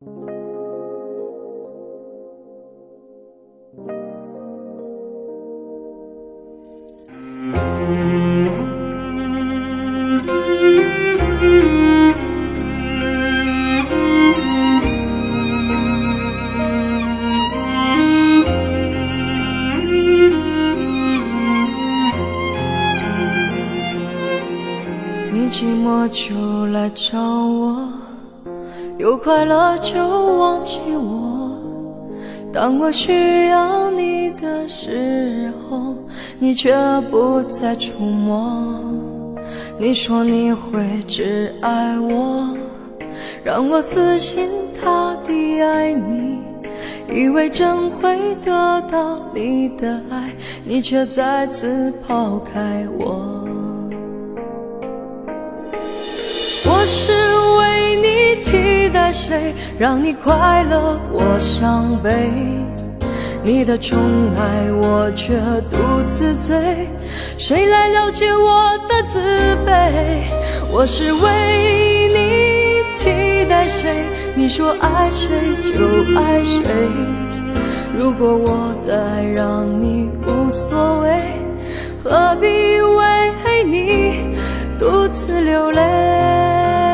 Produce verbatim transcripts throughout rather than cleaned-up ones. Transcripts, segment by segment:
你寂寞就来找我，有快乐就忘记我。当我需要你的时候，你却不再出没。你说你会只爱我，让我死心塌地爱你，以为真会得到你的爱，你却再次抛开我。我是为你替代谁，让你快乐我伤悲，你的宠爱我却独自醉，谁来了解我的自卑？我是为你替代谁，你说爱谁就爱谁，如果我的爱让你无所谓，何必为你独自流泪？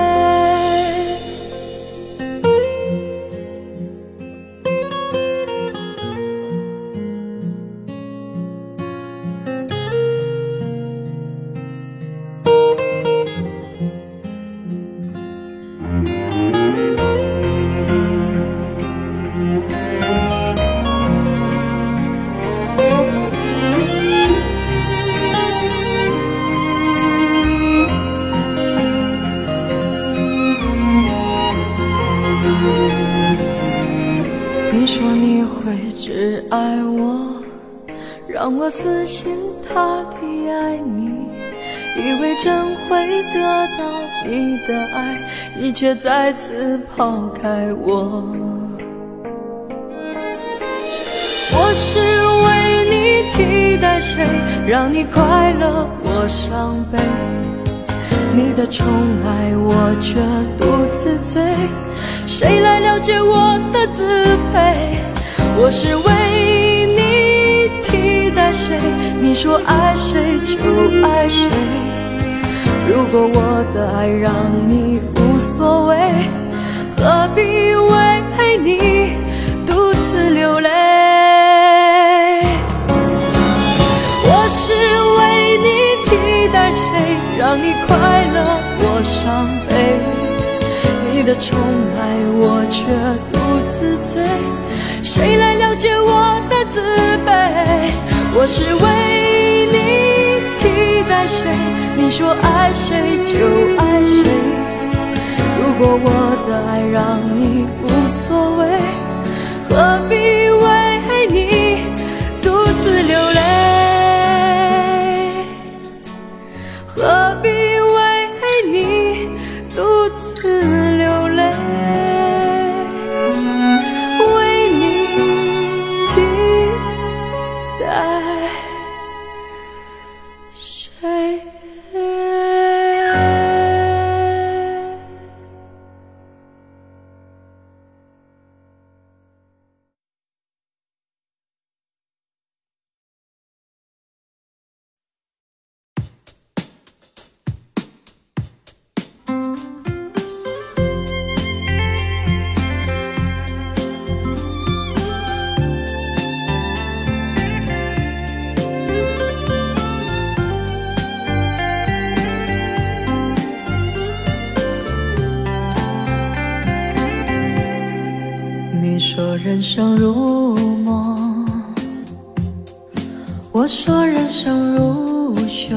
你说你会只爱我，让我死心塌地爱你，以为真会得到你的爱，你却再次抛开我。我是为你替代谁，让你快乐我伤悲，你的宠爱我却独自醉，谁来了解我的自卑？我是为你替代谁，你说爱谁就爱谁，如果我的爱让你无所谓，何必为你独自流泪？我是为你替代谁，让你快乐我伤悲，你的宠爱我却独自醉，谁来了解我的自卑？我是为你替代谁，你说爱谁就爱谁，如果我的爱让你无所谓，何必为你独自流泪？何必为你独自流泪？为你替代谁？你说人生如梦，我说人生如秀，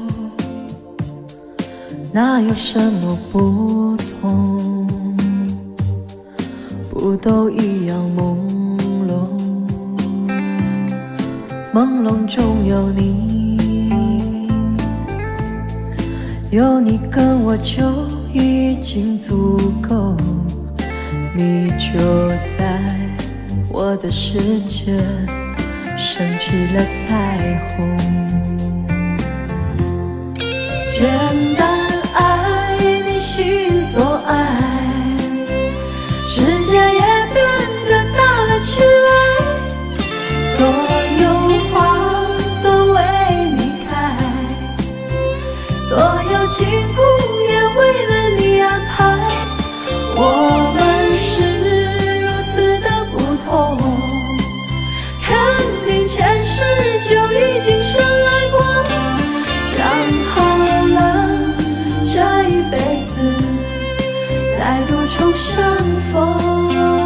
哪有什么不同？不都一样朦胧，朦胧中有你，有你跟我就已经足够，你就在我的世界升起了彩虹。简单爱你心所爱，世界情故也为了你安排。我们是如此的不同，肯定前世就已经深爱过，讲好了这一辈子再度重相逢。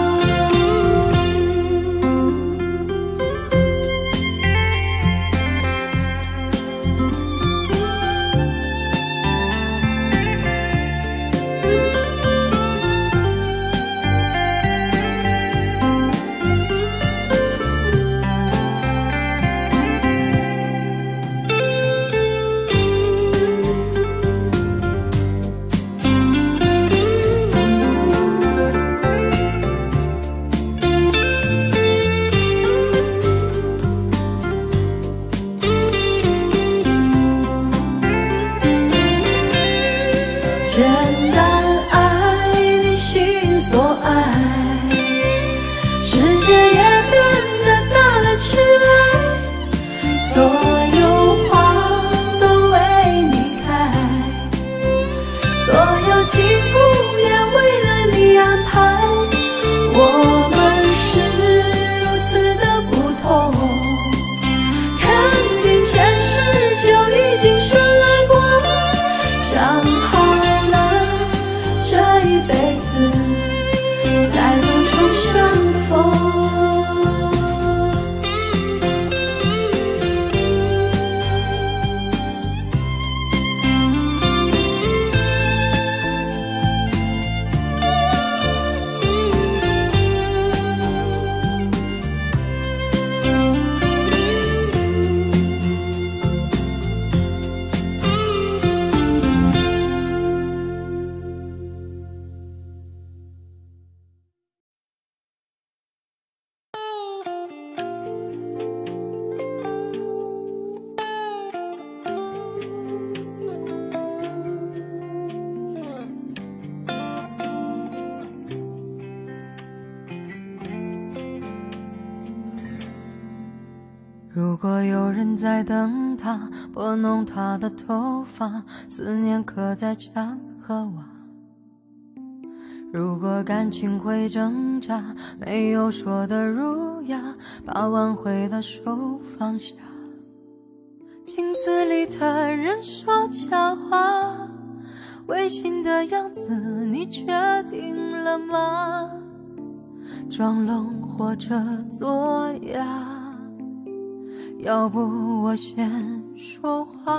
简单爱你心所爱，世界也变得大了起来，所有花都为你开，所有情故也为了你安排。我们是如此的不同，肯定前世就已经深爱过，讲好这一辈子再度重相逢。如果有人在等他，拨弄他的头发，思念刻在墙和瓦。如果感情会挣扎，没有说的儒雅，把挽回的手放下。镜子里的人说假话，违心的样子你决定了吗？装聋或者作哑，要不我先说话。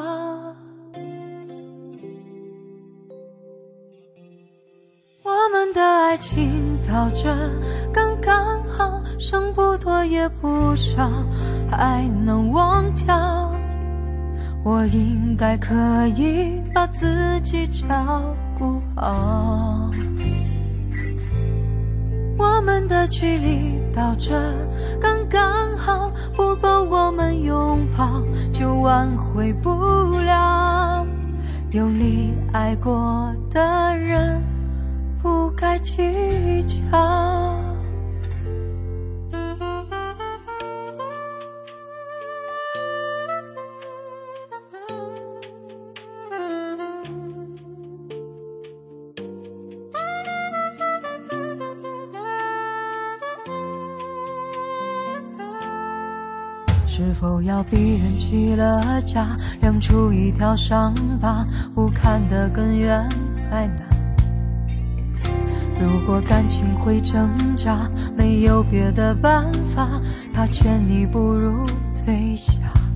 我们的爱情到这刚刚好，剩不多也不少，还能忘掉。我应该可以把自己照顾好。我们的距离到这刚刚好，不够我们拥抱就挽回不了。用力爱过的人不该计较。是否要逼人起了家，亮出一条伤疤，不堪的根源在哪？如果感情会挣扎，没有别的办法，他劝你不如退下。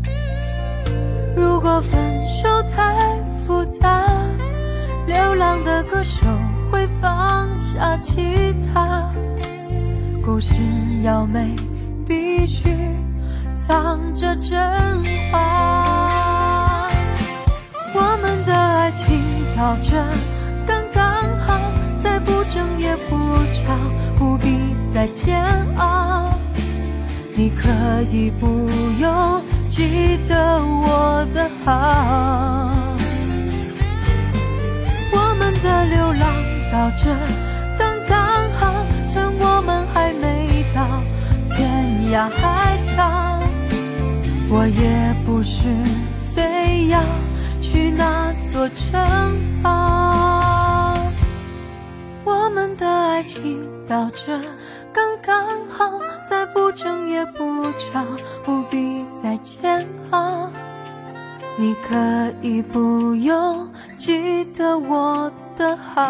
如果分手太复杂，流浪的歌手会放下吉他。故事要美，必须藏着真话。我们的爱情到这刚刚好，再不争也不吵，不必再煎熬。你可以不用记得我的好。我们的流浪到这刚刚好，趁我们还没到天涯海角。我也不是非要去那座城堡。我们的爱情到这刚刚好，再不争也不吵，不必再煎熬。你可以不用记得我的好，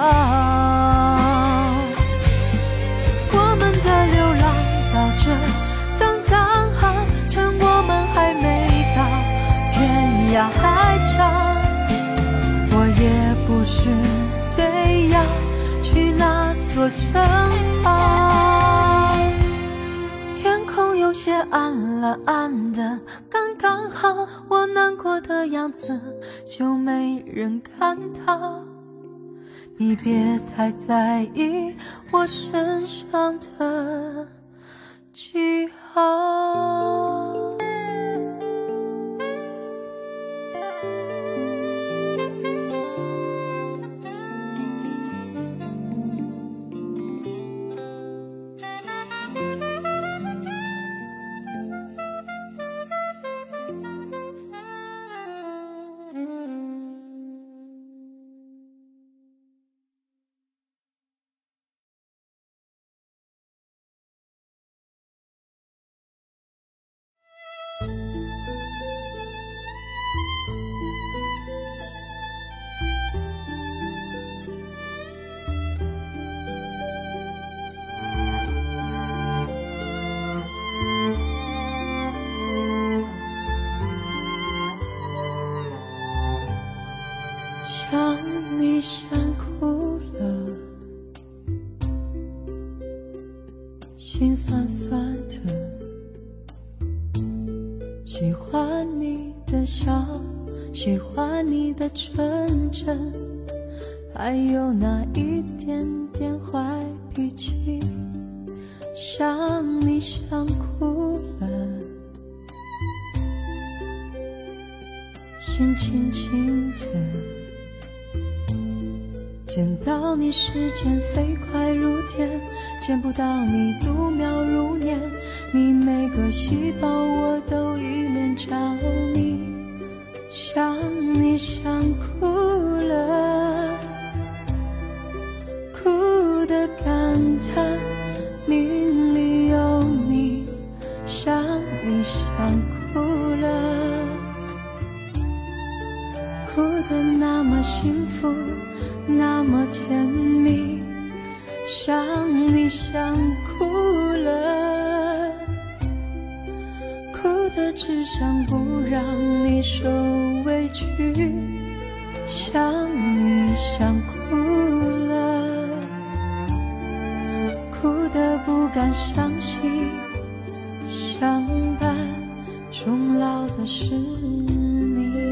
我们的流浪到这刚刚好，趁我们还没到天涯海角。我也不是非要去那座城堡，天空有些暗了暗的刚刚好，我难过的样子就没人看到。你别太在意我身上的记号。想你想哭了，心酸酸的，喜欢你的笑，喜欢你的纯真，还有那一点点坏脾气。想你想哭了，心轻轻的，见到你时间飞快如电，见不到你度秒如年，你每个细胞我都依恋着迷。想你想哭了，哭的感叹命里有你。想你想哭了，哭得那么幸福那么甜蜜。想你想哭了，哭得只想不让你受委屈。想你想哭了，哭得不敢相信，相伴终老的是你。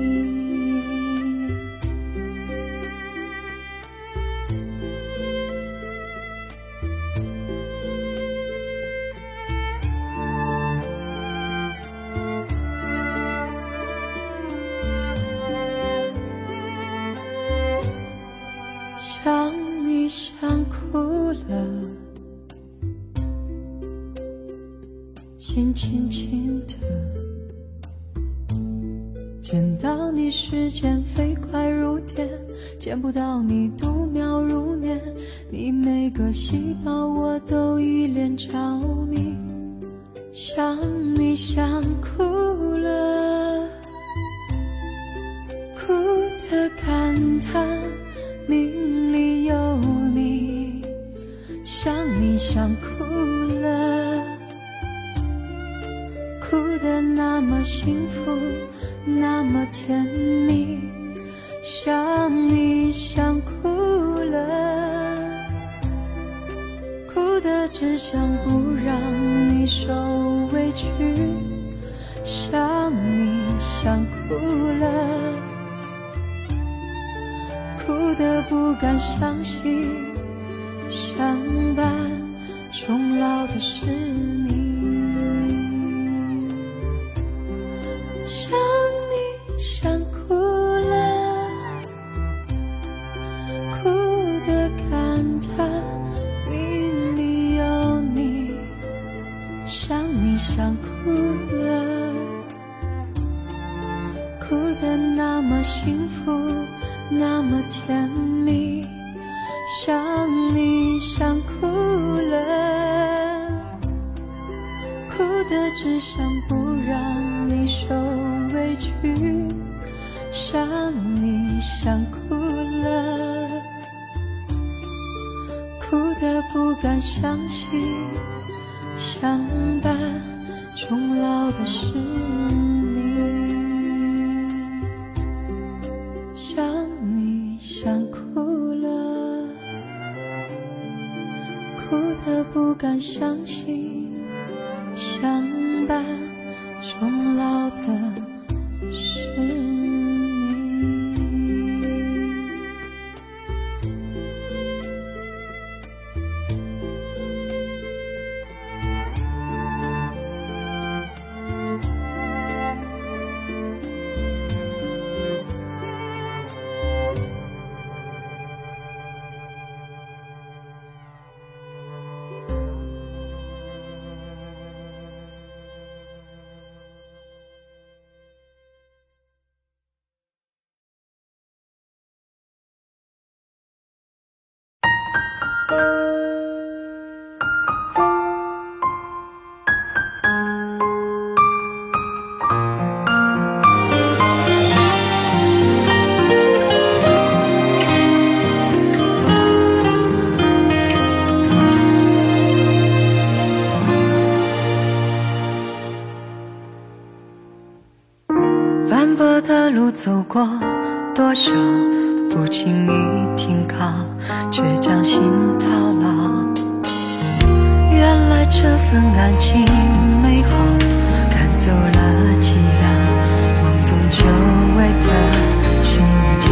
想你想哭了，心轻轻的，见到你时间飞快如电，见不到你度秒如年，你每个细胞我都依恋着迷。想你想哭了，哭的感叹命里有你。想你想哭了，哭得那么幸福那么甜蜜。想你想哭了，哭得只想不让你受委屈。想你想哭了，哭得不敢相信，相伴终老的是你。想你想哭了，哭得感叹命里有你。想你想哭了，哭得那么幸福那么甜蜜，想你想哭了，哭得只想不让你受委屈，想你想哭了，哭得不敢相信，相伴终老的是你，想你想哭了，哭得不敢相信，相伴终老的是你。斑驳的路走过多少，不轻易停靠，却将心套牢。原来这份感情美好，赶走了寂寥，懵懂久违的心跳。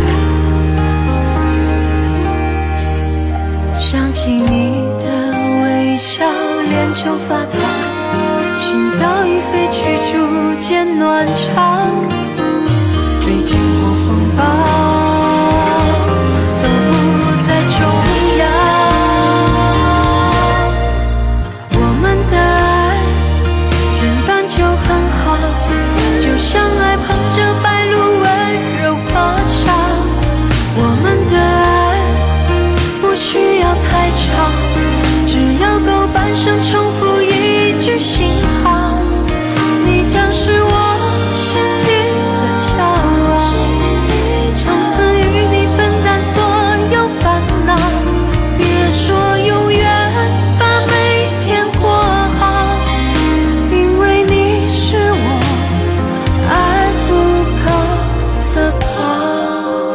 想起你的微笑，脸就发烫，心早已飞去，逐渐暖场。没经过风暴，都不再重要。我们的爱简单就很好，就像爱捧着白露温柔破晓。我们的爱不需要太长，只要够半生重复一句心好。你将是我心底的骄傲，从此与你分担所有烦恼，别说永远，把每天过好，因为你是我爱不够的宝。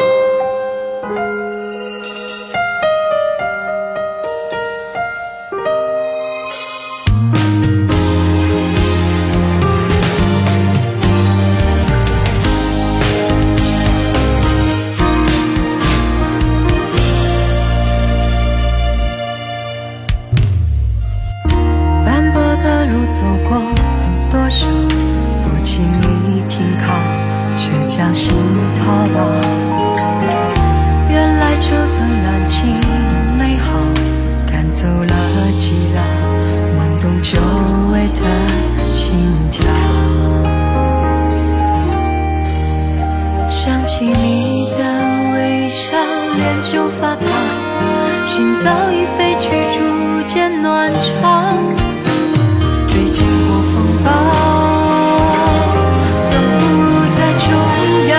走过多少，不轻易停靠，却将心套牢。原来这份感情美好，赶走了寂寥，懵懂久违的心跳。想起你的微笑，脸就发烫，心早已飞去，逐渐暖场。没经过风暴，都不再重要。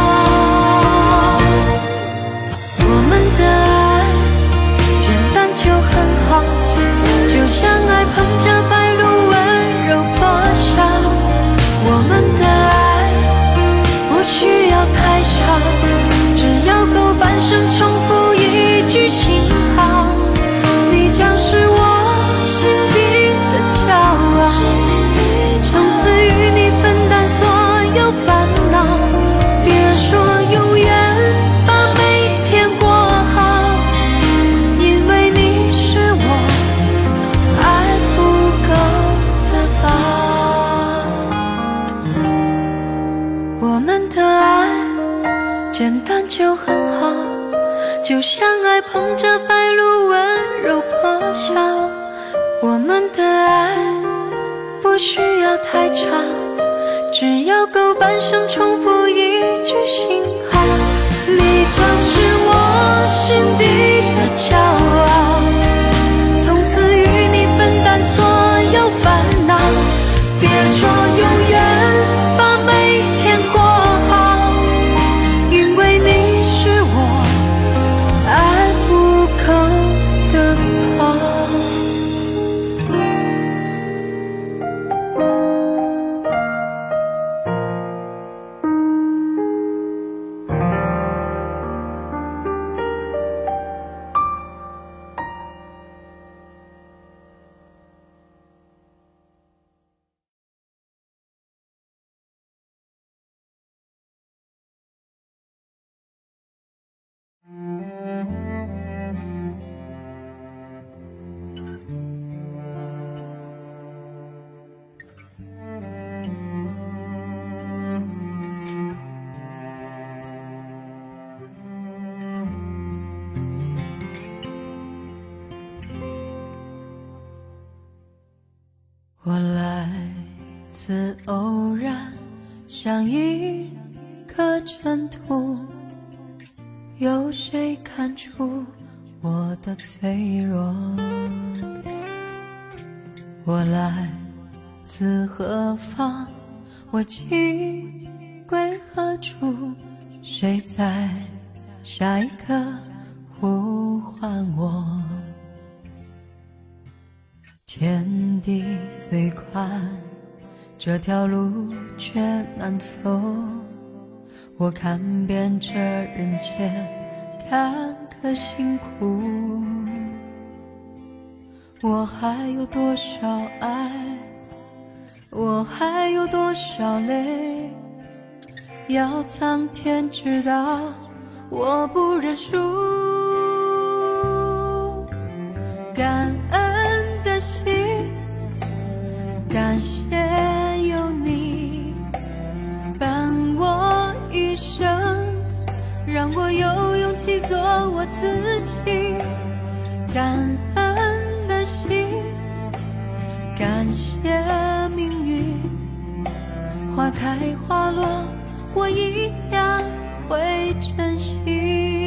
我们的爱简单就很好，就像爱捧着白露温柔破晓。我们的爱不需要太长，只要够半生重复一句心好。你将是我心底的骄傲，从此与你分担所有烦恼，别说永远，把每天过好，因为你是我爱不够的宝。我们的爱简单就很好，就像爱捧着白露温柔破晓。我们的爱不需要太长，只要够半生重复一句心好。你常是我心底的骄傲，从此与你分担所有烦恼，别说永远把每天过好，因为你是我爱不够的宝。 我来自偶然，像一颗尘土，有谁看出我的脆弱？我来自何方？我情归何处？谁在下一刻呼唤我？天地虽宽，这条路却难走。我看遍这人间坎坷辛苦，我还有多少爱，我还有多少泪，要苍天知道，我不认输。感恩的心，感谢有你伴我一生，让我有勇气做我自己。感恩的心，感谢命运，花开花落，我一样会珍惜。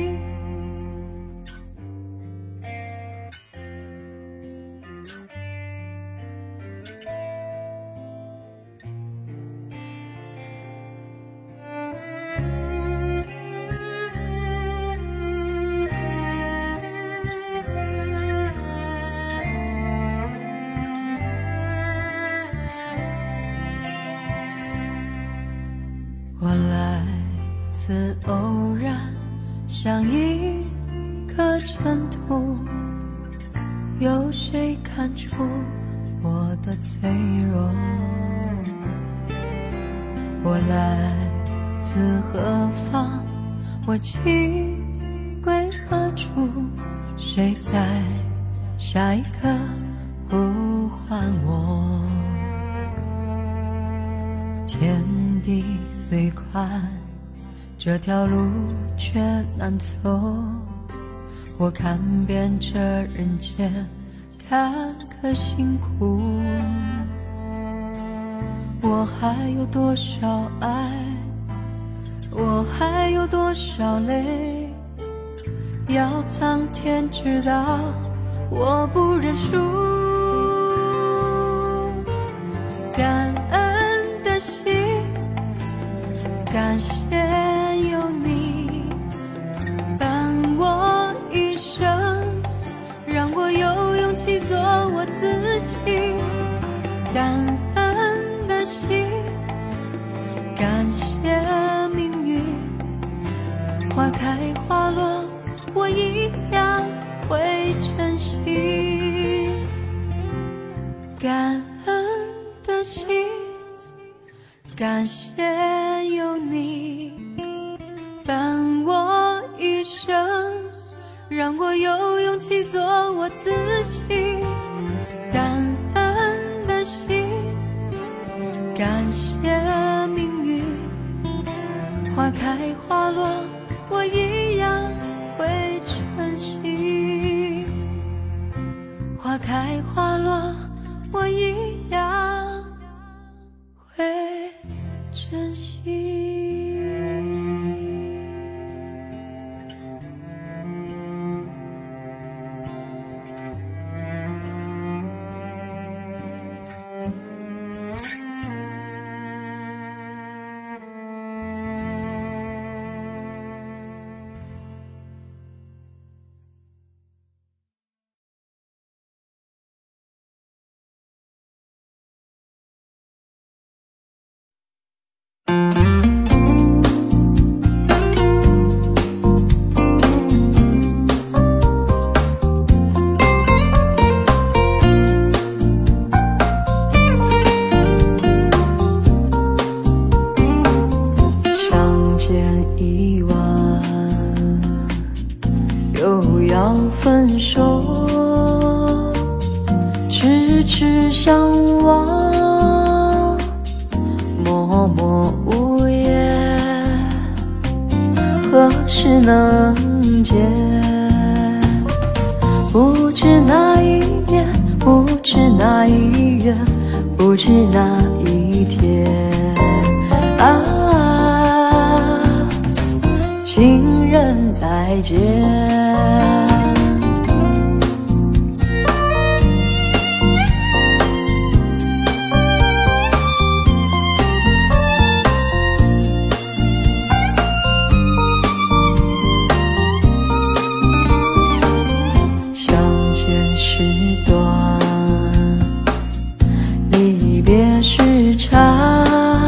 我来自偶然，像一颗尘土，有谁看出我的脆弱？我来自何方？我情归何处？谁在下一刻呼唤我？天地虽宽，这条路却难走。我看遍这人间坎坷辛苦，我还有多少爱，我还有多少泪，要苍天知道，我不认输。感恩的心，感谢有你伴我一生，让我有勇气做我自己。感恩的心，感谢命运，花开花落，我一样会珍惜。感恩的心，感谢有你伴我一生，让我有勇气做我自己。感恩的心，感谢命运，花开花落，我一样会珍惜。花开花落，我一样会珍惜。 又要分手，痴痴相望，默默无言，何时能见？不知哪一年，不知哪一月，不知哪一天啊，情人再见。时差，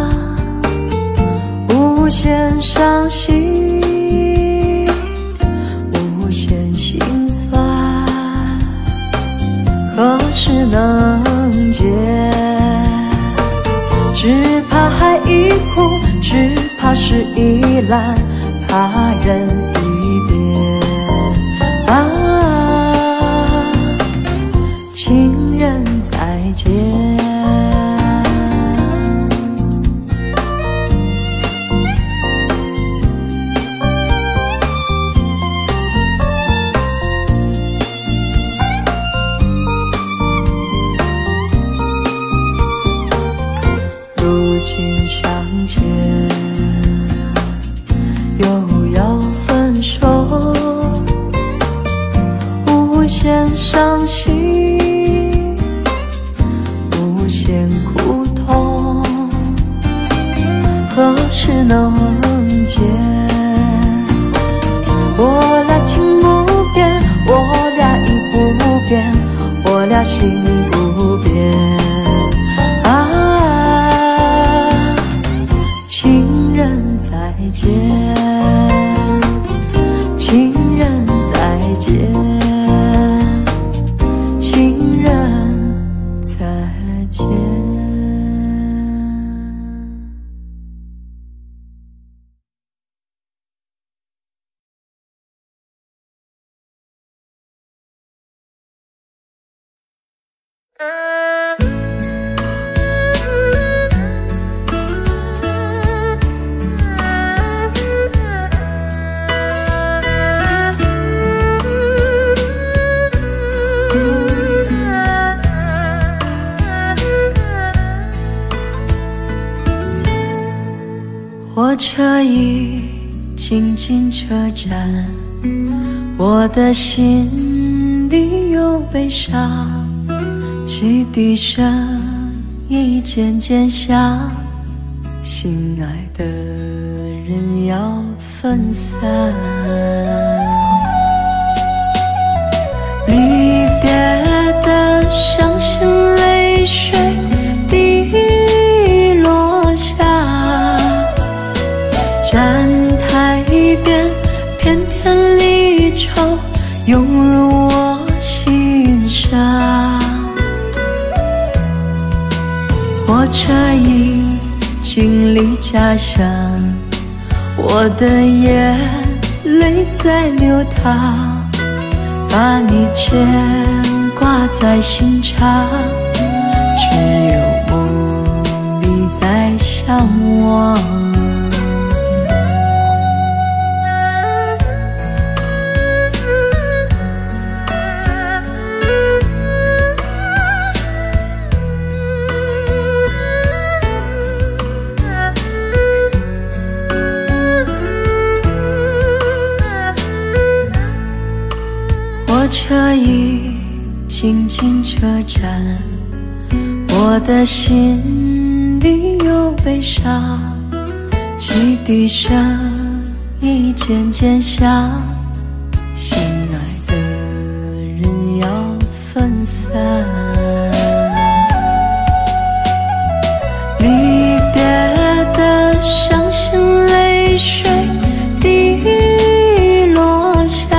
无限伤心，无限心酸，何时能见？只怕海一哭，只怕事已烂，怕人已变啊，情人再见。相见又要分手，无限伤心，无限苦痛，何时能见？我俩情不变，我俩意不变，我俩心不变再见，情人再见，情人再见。火车已经进车站，我的心里有悲伤，汽笛声已渐渐响，心爱的人要分散，离别的伤心泪水滴落下，站台边片片离愁涌入我心上，火车已经离家乡，我的眼泪在流淌，把你牵挂在心上，只有梦里在相望。火车已经进车站，我的心里有悲伤，汽笛声已渐渐响，心爱的人要分散，离别的伤心泪水滴落下，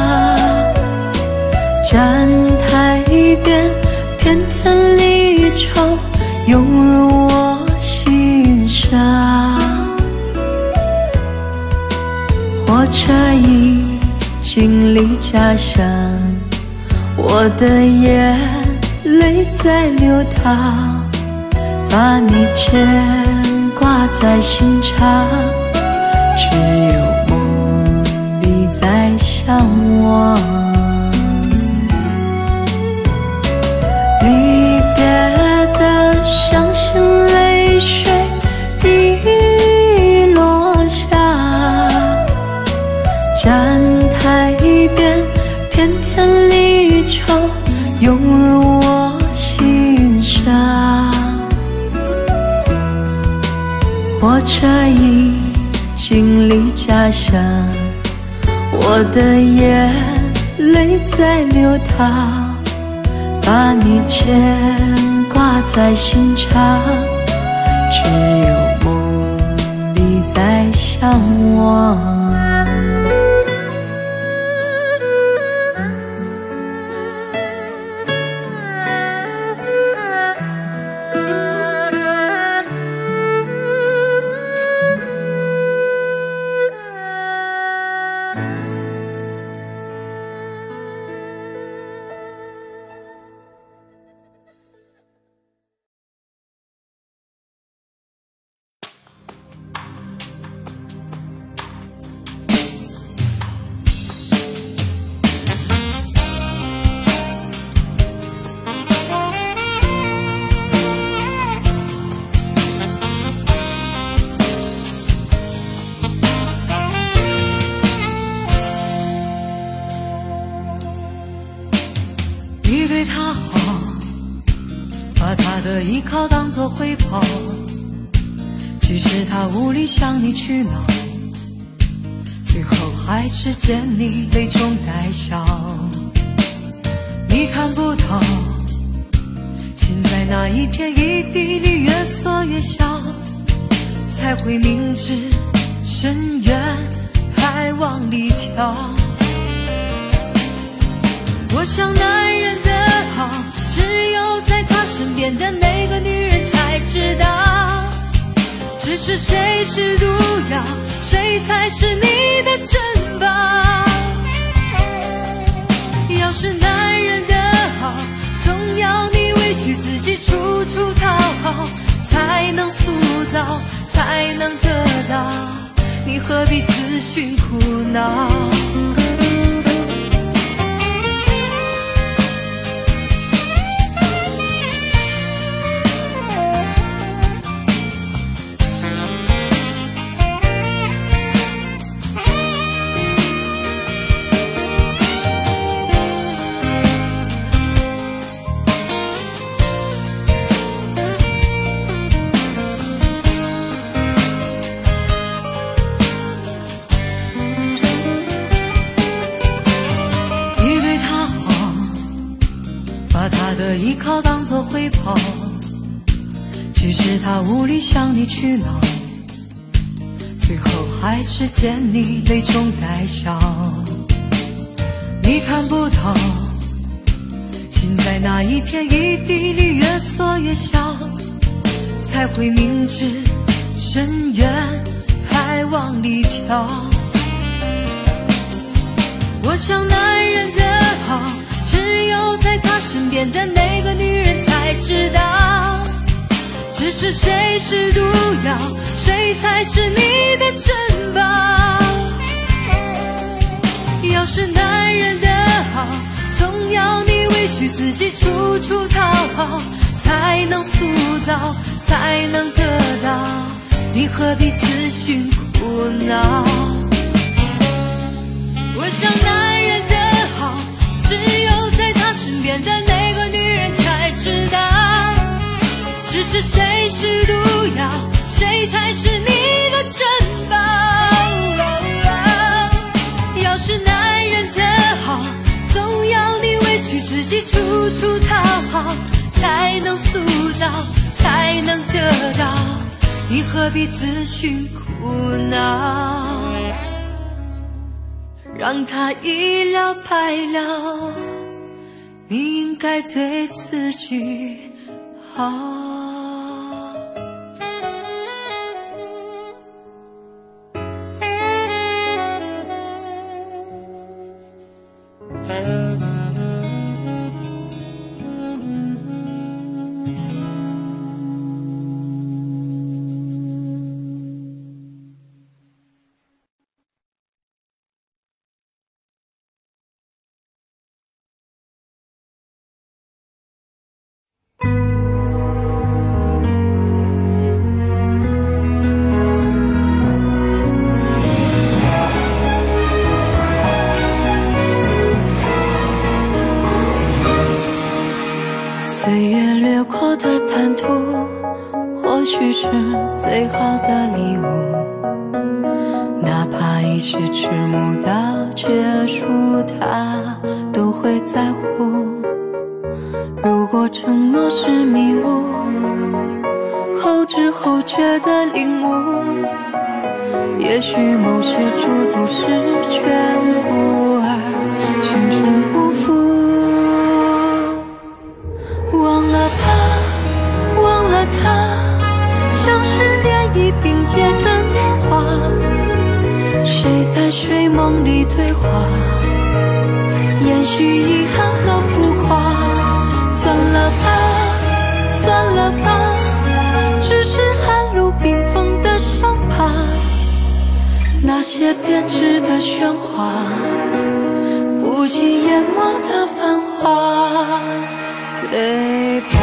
站台边片片离愁涌入我心上，火车已经历家乡，我的眼泪在流淌，把你牵挂在心上，只有梦里在向往。离别的伤心泪水滴落下，站台边片片离愁涌入我心上。火车已经离家乡，我的眼泪在流淌，把你牵挂在心上，只有梦里在向往。 你对他好，把他的依靠当作回报，即使他无力向你取闹，最后还是见你泪中带笑。你看不到，心在那一天一地里越缩越小，才会明知深渊还往里跳。我想男人的好，只有在他身边的那个女人才知道。只是谁是毒药，谁才是你的珍宝。要是男人的好，总要你委屈自己处处讨好，才能塑造，才能得到。你何必自寻苦恼？依靠当作回报，即使他无力向你取闹，最后还是见你泪中带笑。你看不到，心在那一天一地里越缩越小，才会明知深渊还往里跳。我想男人的好，只有在他身边的那个女人才知道。只是谁是毒药，谁才是你的珍宝。要是男人的好，总要你委屈自己处处讨好，才能塑造，才能得到。你何必自寻苦恼？我想男人的好，只有在他身边的那个女人才知道。只是谁是毒药，谁才是你的珍宝。要是男人的好，总要你委屈自己处处讨好，才能塑造，才能得到。你何必自寻苦恼？让他一了百了，你应该对自己好。 岁月掠过的坦途，或许是最好的礼物。哪怕一切迟暮到结束，他都会在乎。如果承诺是迷雾，后知后觉的领悟，也许某些驻足是全部，而青春不复。忘了吧，忘了他，像是涟漪并肩的年华，谁在睡梦里对话，延续遗憾和浮夸。算了吧，算了吧，只是寒露冰封的伤疤，那些编织的喧哗，不及淹没的繁华，对吧？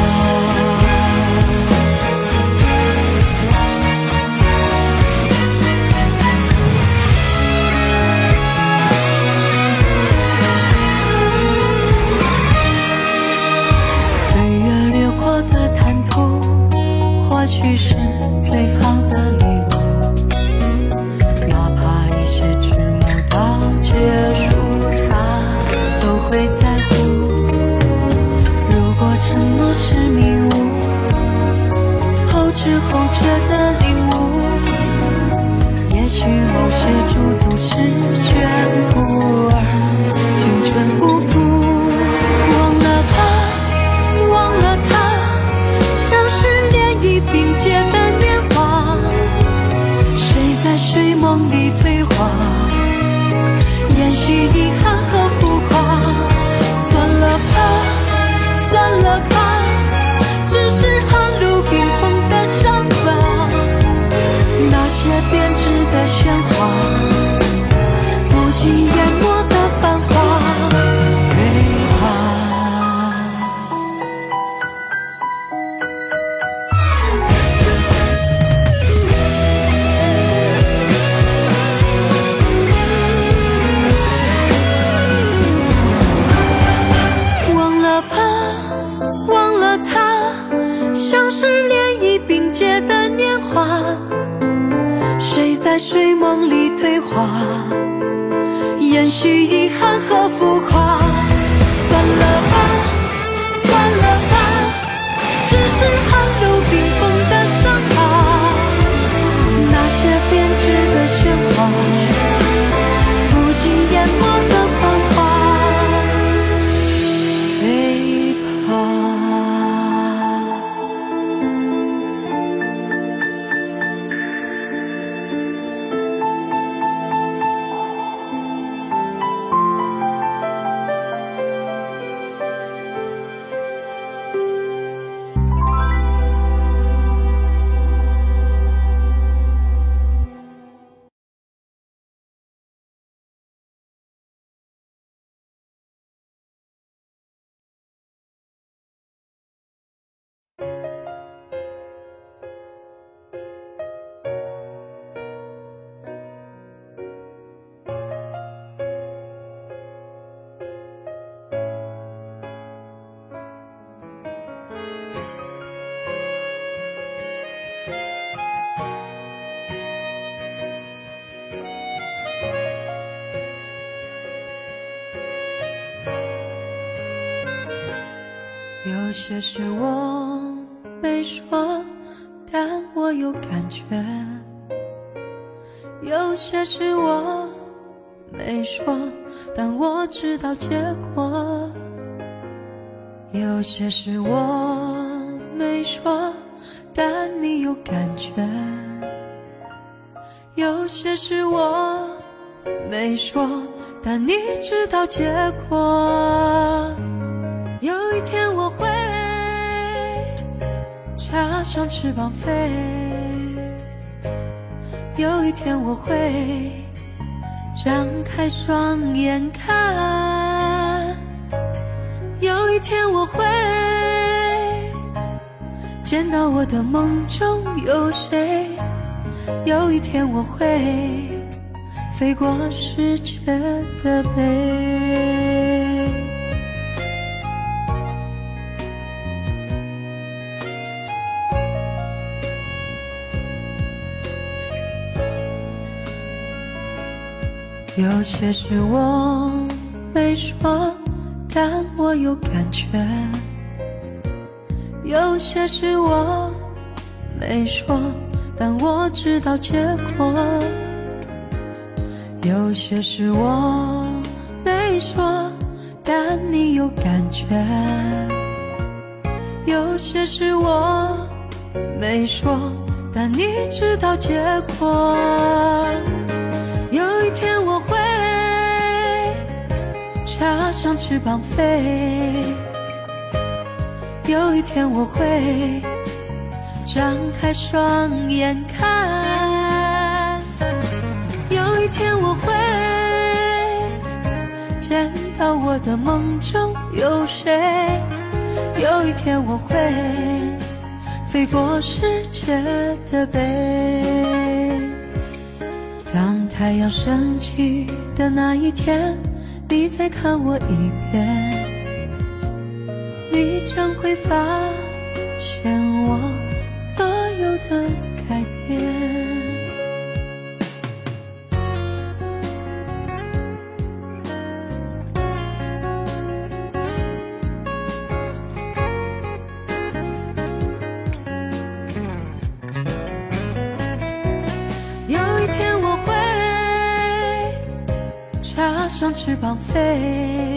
岁月掠过的坦途，或许是最好的礼物。哪怕一切迟暮到结束，他都会在乎。如果承诺是迷雾，后知后觉的领悟，也许某些驻足是全部，而青春不复。忘了吧，忘了他，像是涟漪并肩的年华，谁在睡梦里对话，延续遗憾和浮夸。算了吧，算了吧，只是寒露冰封的伤疤，那些编织的喧哗，不及淹没的繁华，对吧？忘了吧，忘了他，像是涟漪并结的年华，谁在睡梦里对话，延续遗憾和浮夸。算了吧，算了吧，只是寒露冰封的伤疤，那些编织的喧哗，不及淹没的繁华，对吧？有些事我没说，但我有感觉；有些事我没说，但我知道结果；有些事我没说，但你有感觉；有些事我没说， 但你知道结果。有一天我会插上翅膀飞，有一天我会张开双眼看，有一天我会见到我的梦中有谁，有一天我会飞过世界的北。有些事我没说，但我有感觉，有些事我没说，但我知道结果，有些事我没说，但你有感觉，有些事我没说，但你知道结果。有一天我会插上翅膀飞，有一天我会张开双眼看，有一天我会见到我的梦中有谁，有一天我会飞过世界的北。当太阳升起的那一天，你再看我一遍，你将会发现我所有的改变。插上翅膀飞，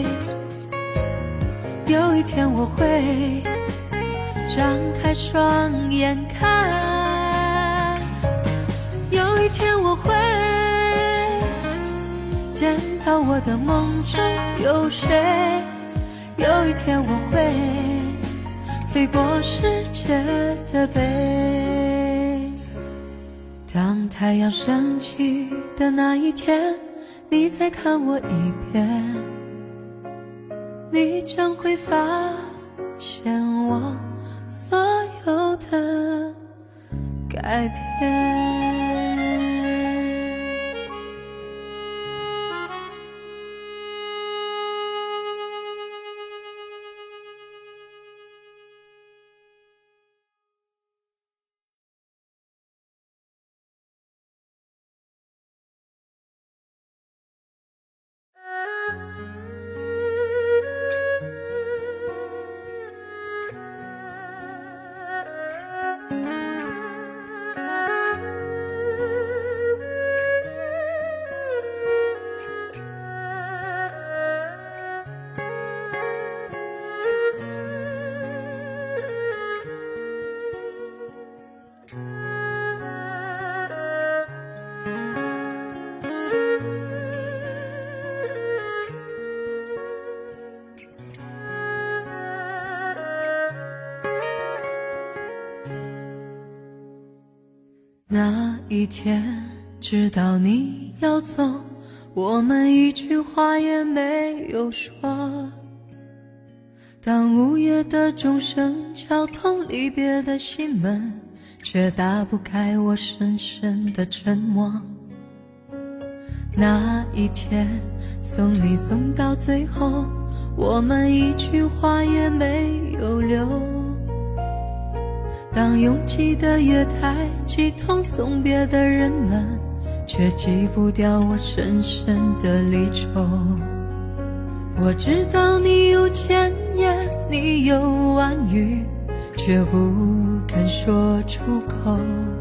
有一天我会张开双眼看，有一天我会见到我的梦中有谁，有一天我会飞过世界的北。当太阳升起的那一天，你再看我一遍，你将会发现我所有的改变。那一天知道你要走，我们一句话也没有说。当午夜的钟声敲痛离别的心门，却打不开我深深的沉默。那一天送你送到最后，我们一句话也没有留。当拥挤的月台挤痛送别的人们，却挤不掉我深深的离愁。我知道你有千言，你有万语，却不肯说出口。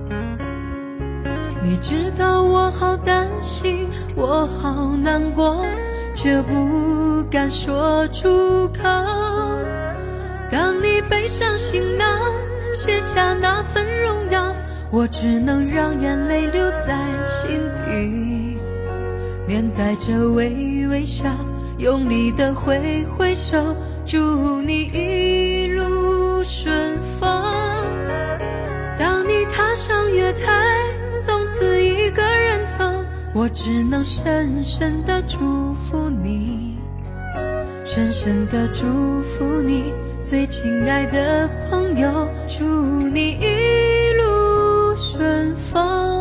你知道我好担心，我好难过，却不敢说出口。当你背上行囊，卸下那份荣耀，我只能让眼泪留在心底，面带着微微笑，用力的挥挥手，祝你一路顺风。当你踏上月台，从此一个人走，我只能深深地祝福你，深深地祝福你，最亲爱的朋友，祝你一路顺风。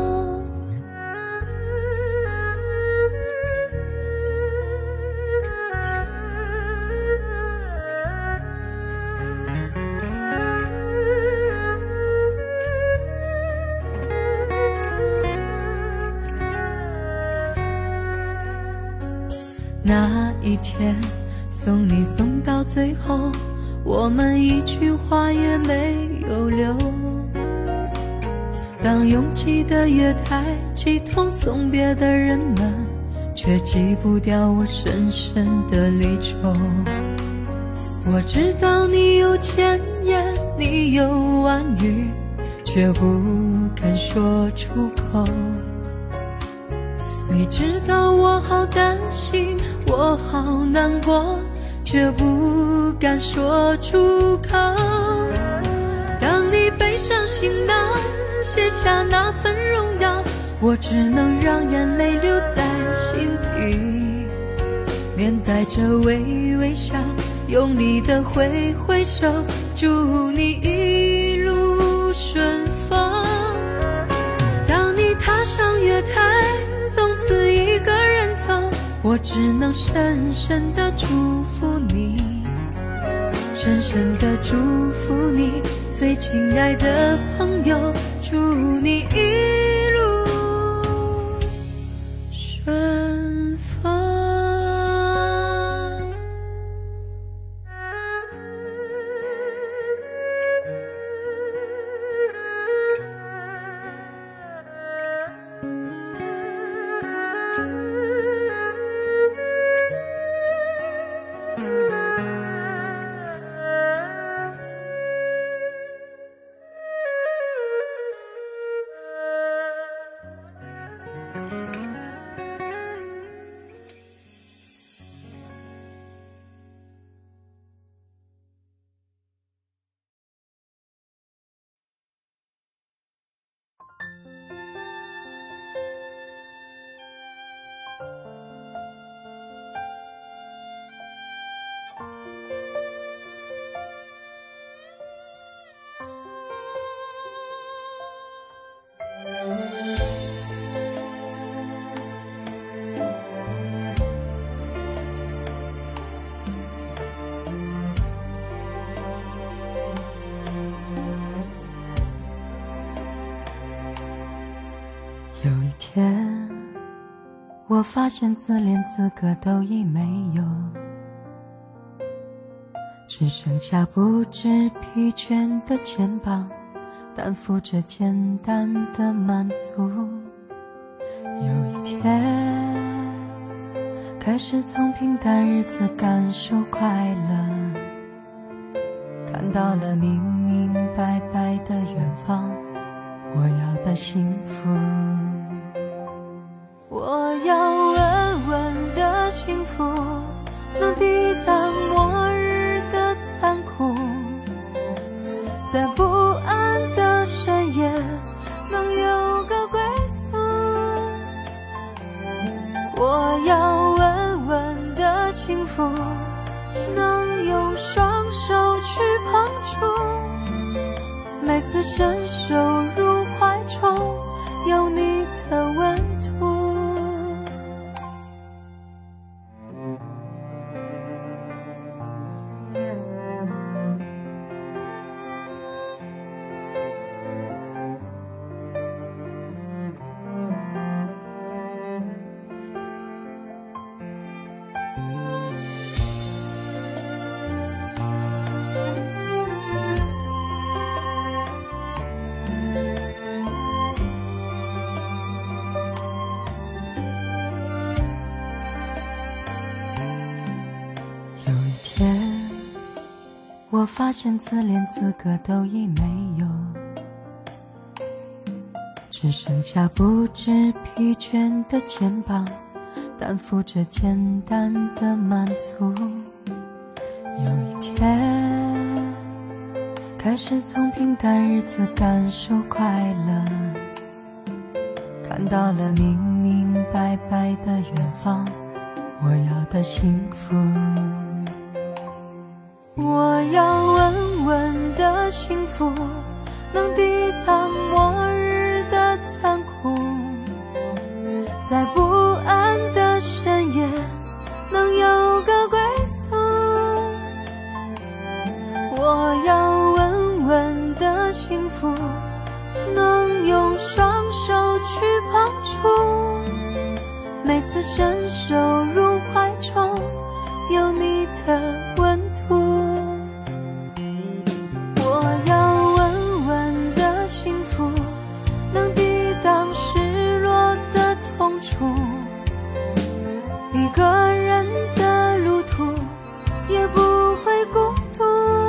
那一天送你送到最后，我们一句话也没有留。当拥挤的月台挤痛送别的人们，却挤不掉我深深的离愁。我知道你有千言，你有万语，却不敢说出口。你知道我好担心，我好难过，却不敢说出口。当你背上行囊，卸下那份荣耀，我只能让眼泪留在心底，面带着微微笑，用力的挥挥手，祝你一路顺风。当你踏上月台，从此一个人走，我只能深深地祝福你，深深地祝福你，最亲爱的朋友，祝你一路顺风。有一天，我发现自恋资格都已没有，只剩下不知疲倦的肩膀，担负着简单的满足。有一天，开始从平淡日子感受快乐，看到了明明白白的远方，我要的幸福。我要稳稳的幸福，能抵挡末日的残酷，在不安的深夜能有个归宿。我要稳稳的幸福，能用双手去碰触，每次伸手入怀中有你的温度。我发现自恋资格都已没有，只剩下不知疲倦的肩膀， 担负着简单的满足。有一天开始从平淡日子感受快乐，看到了明明白白的远方，我要的幸福。我要稳稳的幸福，能抵挡末日的残酷，在不安的深夜能有个归宿。我要稳稳的幸福，能用双手去碰触，每次伸手入怀中有你的温度。我要稳稳的幸福，能抵挡失落的痛楚，一个人的路途也不会孤独。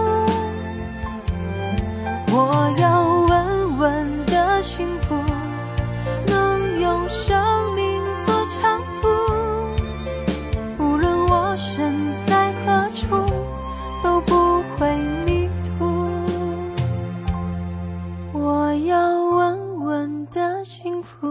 我要稳稳的幸福，能用生命做长途，无论我身在何处都不会迷途。我要稳稳的幸福，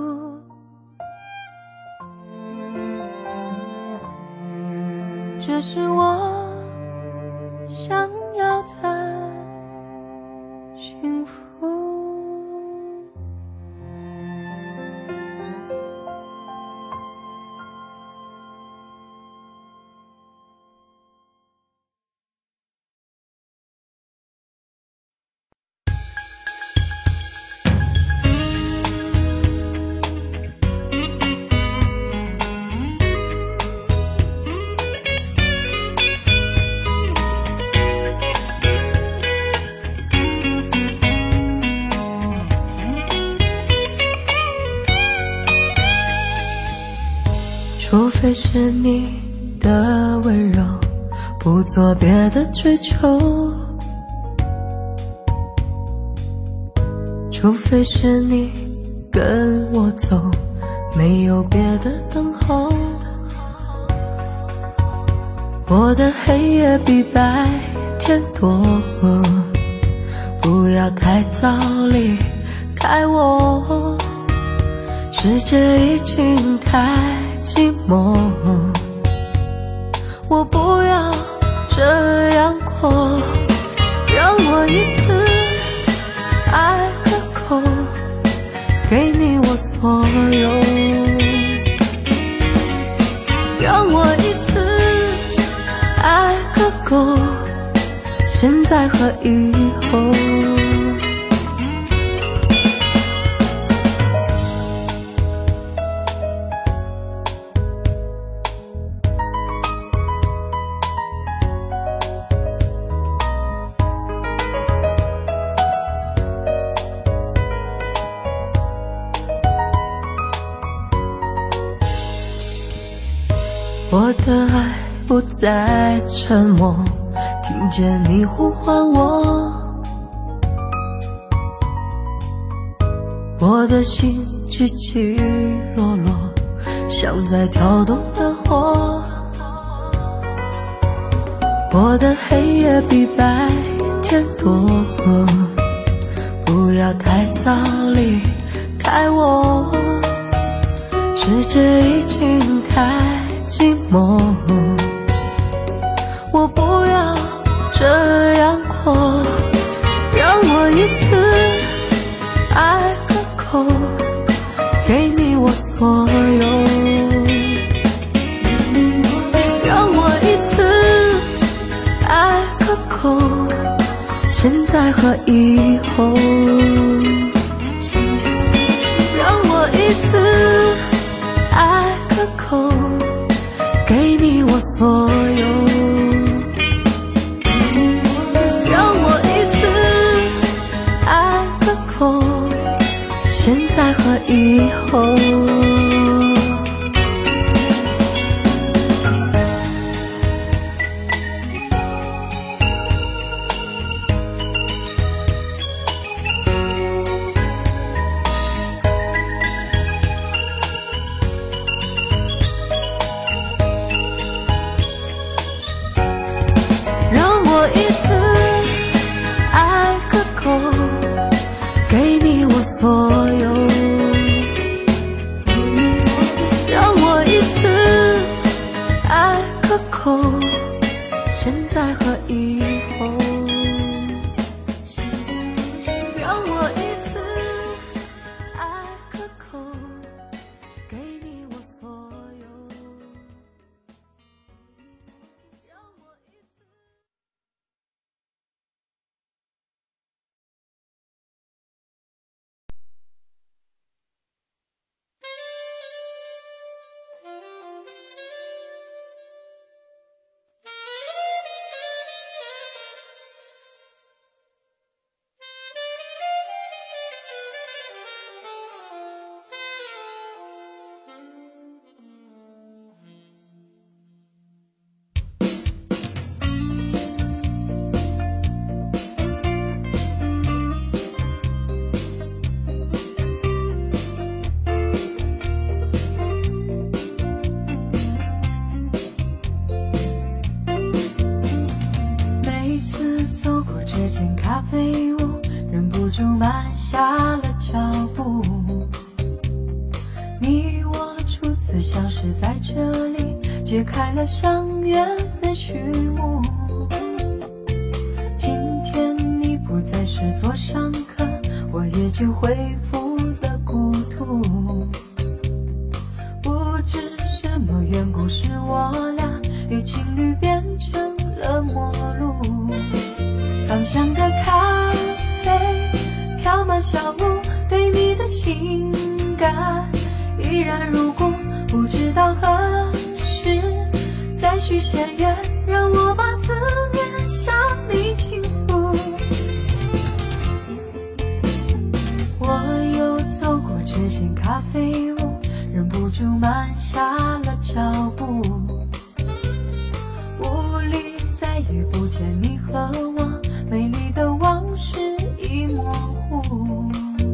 这是我想要的幸福。除非是你的温柔，不做别的追求，除非是你跟我走，没有别的等候。我的黑夜比白天多，不要太早离开我，世界已经太寂寞，我不要这样过，让我一次爱个够，给你我所有，让我一次爱个够，现在和以后。我的爱不再沉默，听见你呼唤我，我的心起起落落，像在跳动的火。我的黑夜比白天多，不要太早离开我，世界已经太寂寞，我不要这样过，让我一次爱个够，给你我所有，让我一次爱个够，现在和以后，让我一次爱个够，给你我所有，让我一次爱个够，现在和以后。 我一次，爱个够，给你我所有。让我一次，爱个够，现在和以后。让我一次，爱个够，给你我所有。让我一次。咖啡屋，忍不住慢下了脚步。你我初次相识在这里，揭开了相约的序幕。今天你不再是座上客，我也就恢复了故土。不知什么缘故，使我俩由情侣变成了陌路。芳香的咖啡飘满小屋，对你的情感依然如故。不知道何时再续前缘，让我把思念向你倾诉。我又走过这间咖啡屋，忍不住慢下了脚步。屋里再也不见你和我，美丽的往事已模糊。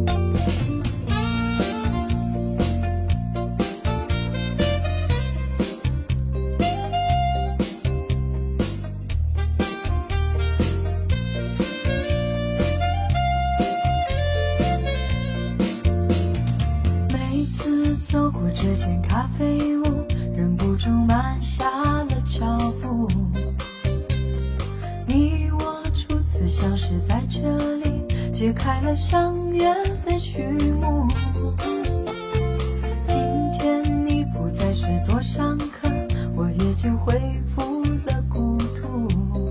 每次走过这间咖啡屋，忍不住慢下了脚步。你我初次相识在这里，揭开了相约的序幕。今天你不再是座上客，我也就恢复了故土。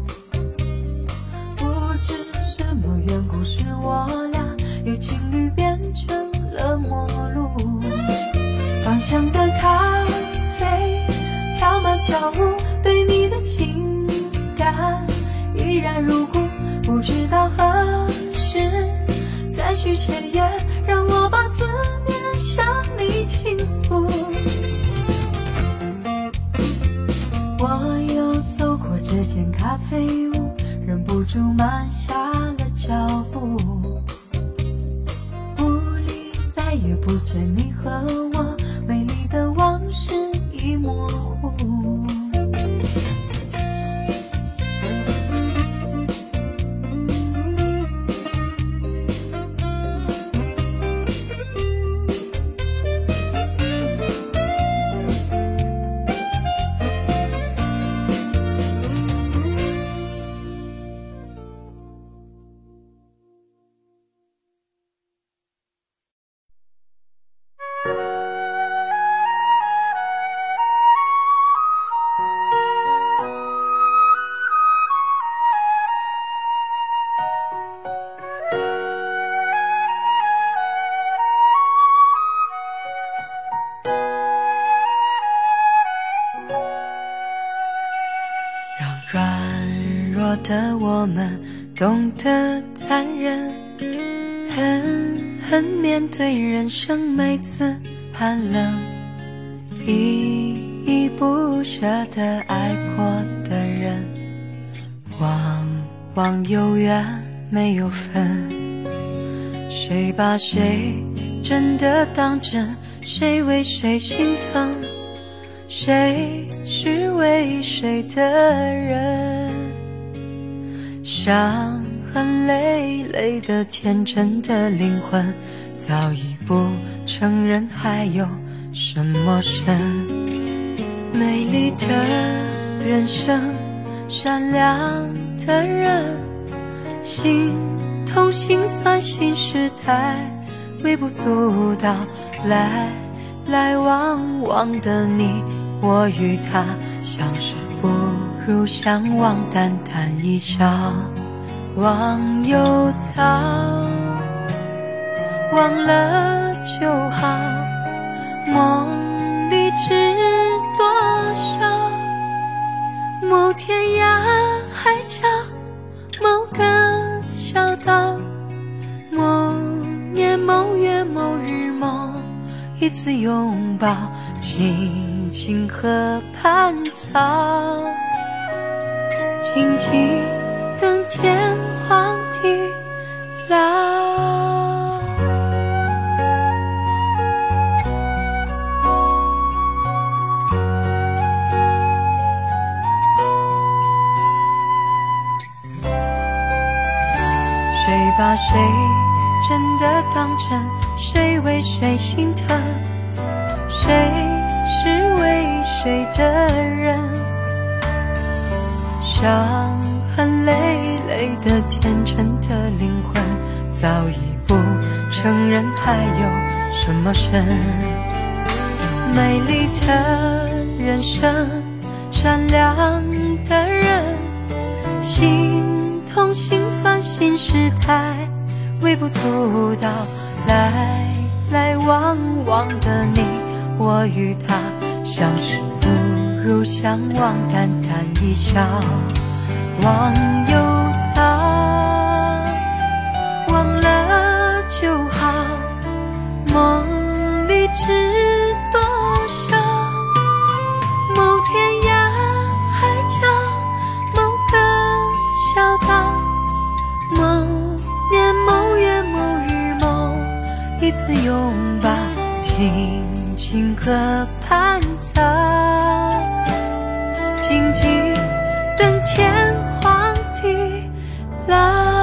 不知什么缘故，使我俩由情侣变成了陌路。芳香的咖啡飘满小屋，对你的情感依然如故。不知道何时再续前缘，让我把思念向你倾诉。我又走过这间咖啡屋，忍不住慢下了脚步。屋里再也不见你和我，美丽的往事已模糊。的我们懂得残忍，狠狠面对人生每次寒冷，依依不舍地爱过的人，往往有缘没有分。谁把谁真的当真？谁为谁心疼？谁是为谁的人？ 伤痕累累的天真的灵魂，早已不承认还有什么深。美丽的人生，善良的人，心痛心酸新时代，微不足道来来往往的你我与他，相识不如相忘，淡淡一笑忘忧草，忘了就好，梦里知多少，某天涯海角，某个小岛，某年某月某日某一次拥抱，静静河畔草，静静等天荒地老。谁把谁真的当真？谁为谁心疼？谁是为谁的人？伤痕累累的天真的灵魂，早已不承认还有什么深。美丽的人生，善良的人，心痛心酸新时代，微不足道来来往往的你我与他，相识不如相忘，淡淡一笑忘忧草，忘了就好，梦里知多少，某天涯海角，某个小岛，某年某月某日某一次拥抱，静静河畔草，静静等天荒地老。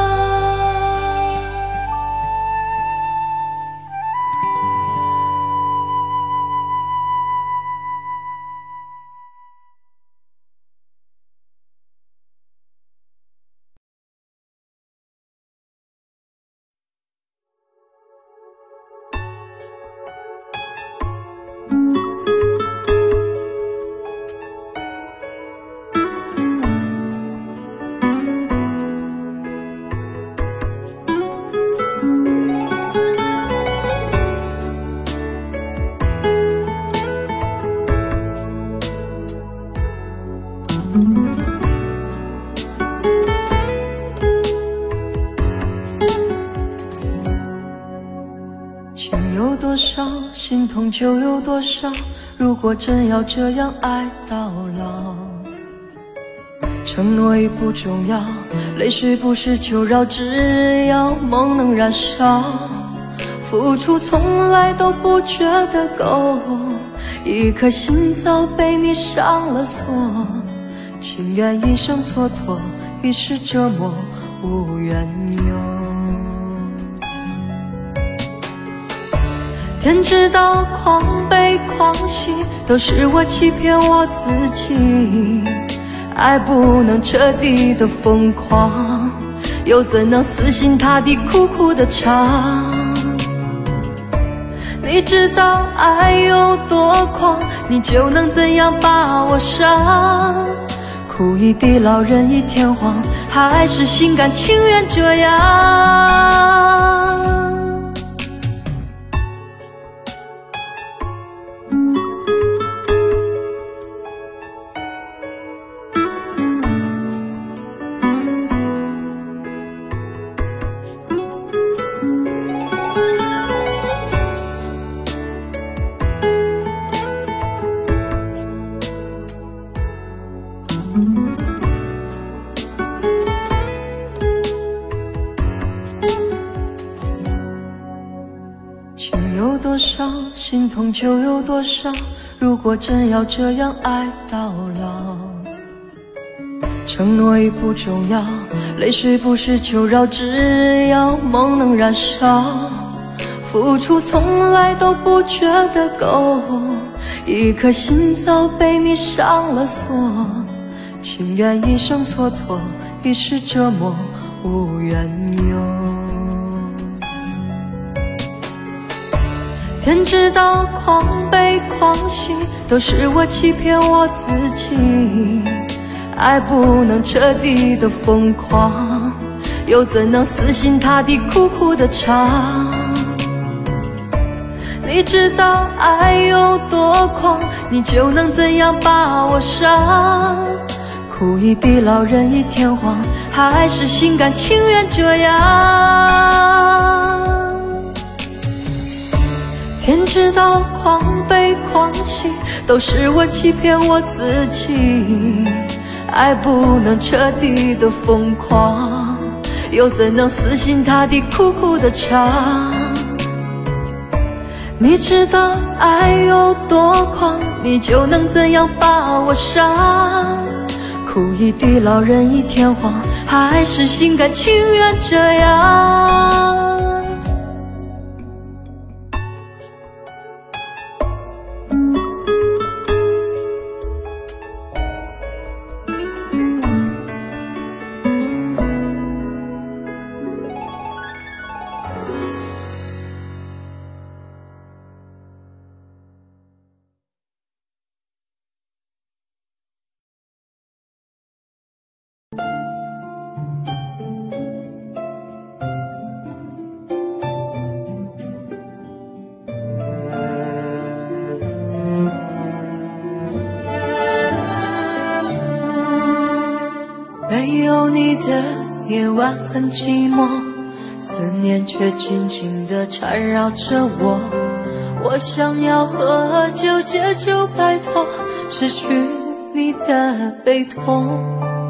情有多少，心痛就有多少，如果真要这样爱到老，承诺已不重要，泪水不是求饶，只要梦能燃烧，付出从来都不觉得够，一颗心早被你上了锁，情愿一生蹉跎，一世折磨无缘由。天知道狂悲狂喜都是我欺骗我自己，爱不能彻底的疯狂，又怎能死心塌地苦苦的唱？你知道爱有多狂，你就能怎样把我伤？哭一地老人一天荒，还是心甘情愿这样？情有多少，心痛就有多少，如果真要这样爱到老， 承诺已不重要，泪水不是求饶，只要梦能燃烧。付出从来都不觉得够，一颗心早被你上了锁，情愿一生蹉跎，一世折磨无缘由。天知道狂悲狂喜都是我欺骗我自己，爱不能彻底的疯狂，又怎能死心塌地苦苦的唱？你知道爱有多狂，你就能怎样把我伤？哭一地老人一天荒，还是心甘情愿这样？天知道狂悲狂喜都是我欺骗我自己，爱不能彻底的疯狂，又怎能死心塌地苦苦的唱？你知道爱有多狂，你就能怎样把我伤？哭一地老人一天荒，还是心甘情愿这样？ 没有你的夜晚很寂寞，思念却紧紧地缠绕着我。我想要喝酒解酒摆脱失去你的悲痛，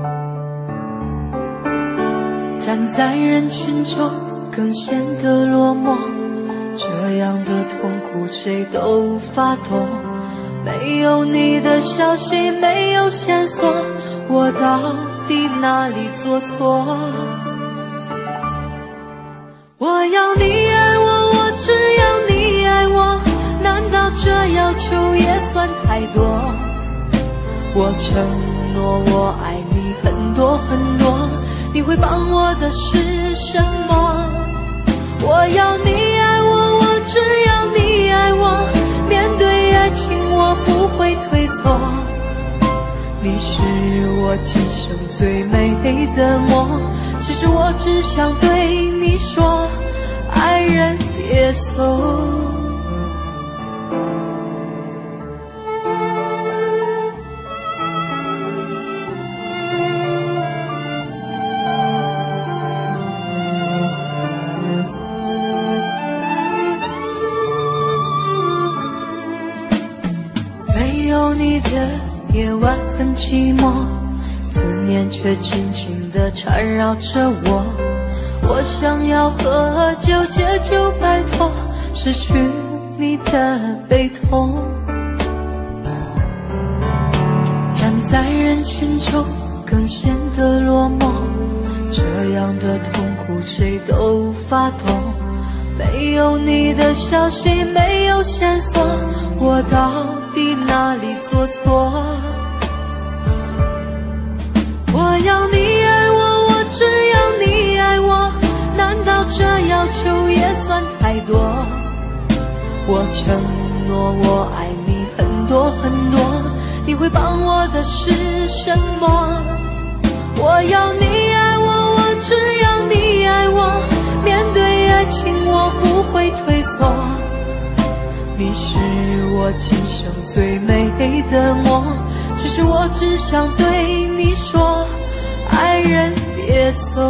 站在人群中更显得落寞，这样的痛苦谁都无法懂。没有你的消息，没有线索，我到底哪里做错？我要你爱我，我只要你爱我，难道这要求也算太多？我承诺我爱你很多很多，你会帮我的是什么？我要你爱我，我只要你爱我，面对爱情我不会退缩。你是我今生最美的梦，其实我只想对你说，爱人别走。没有你的夜晚很寂寞，思念却紧紧地缠绕着我。我想要喝酒解酒摆脱失去你的悲痛，站在人群中更显得落寞，这样的痛苦谁都无法懂。没有你的消息，没有线索，我到底哪里做错？我要你爱我，我只要你爱我，难道这要求也算太多？我承诺我爱你很多很多，你会帮我的是什么？我要你爱我，我只要你爱我，面对爱情我不会退缩。你是我今生最美的梦，其实我只想对你说，爱人别走。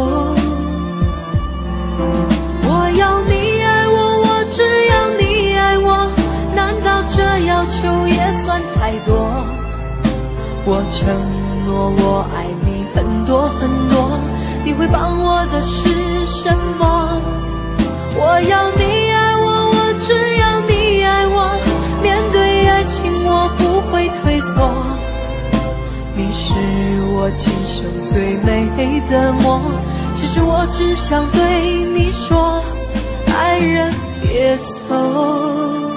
我要你爱我，我只要你爱我，难道这要求也算太多？我承诺我爱你很多很多，你会帮我的是什么？我要你爱我，我只要你爱我，面对爱情我不会退缩。你是我我今生最美的梦。其实我只想对你说，爱人别走。